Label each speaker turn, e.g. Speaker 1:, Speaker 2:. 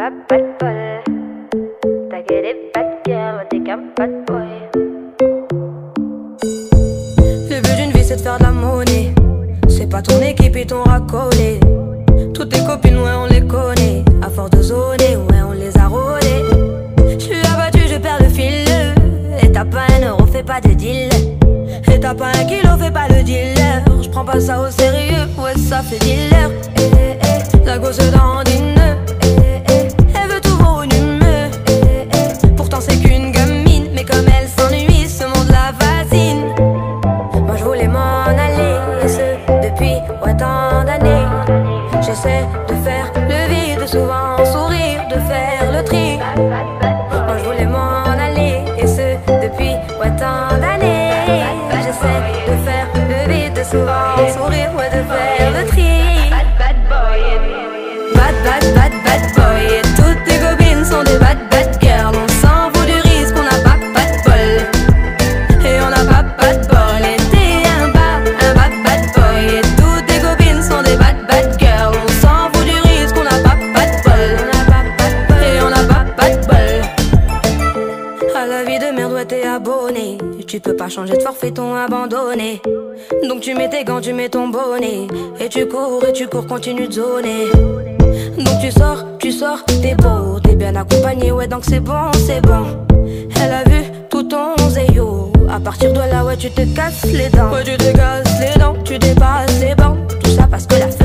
Speaker 1: pas bad boy. T'as que des bad girls, ouais, t'es qu'un bad boy.
Speaker 2: Le but d'une vie c'est de faire de la monnaie. C'est pas ton équipe et ton racolé. Toutes tes copines, ouais, on les connaît. À force de zoner, ouais, on les a rôlées. J'suis abattu, je perds le fil. Et t'as pas un euro, fais pas de deal. Et t'as pas un kilo, fais pas le dealer. J'prends pas ça au sérieux, ouais, ça fait dealer. La gosse dandine. Elle veut tout volume. Pourtant c'est qu'une gamine. Mais comme elle s'ennuie, ce monde la fascine. Moi je voulais m'en aller, et ce depuis tant d'années. J'essaie de faire le vide, souvent sourire, de faire le tri. Moi je voulais m'en aller, et ce depuis tant d'années. J'essaie de faire le vide, souvent sourire, ouais, de faire le tri.
Speaker 1: Bad boy.
Speaker 2: Bad boy. Et toutes tes copines sont des bad girls. On s'en fout du risque, on n'a pas de bol. Et on n'a pas de bol. Et t'es un bad boy. Et toutes tes copines sont des bad girls. On s'en fout du risque, on n'a pas de bol. Et on n'a pas de bol. À la vie de merde, ouais, t'es abonné. Tu peux pas changer de forfait, t'ont abandonné. Donc tu mets tes gants, tu mets ton bonnet. Et tu cours, continue de zoner. Donc tu sors, t'es beau, t'es bien accompagné, ouais, donc c'est bon. Elle a vu tout ton zéyo. À partir de là, ouais, tu te casses les dents. Ouais, tu te casses les dents, tu dépasses les bancs. Tout ça parce que la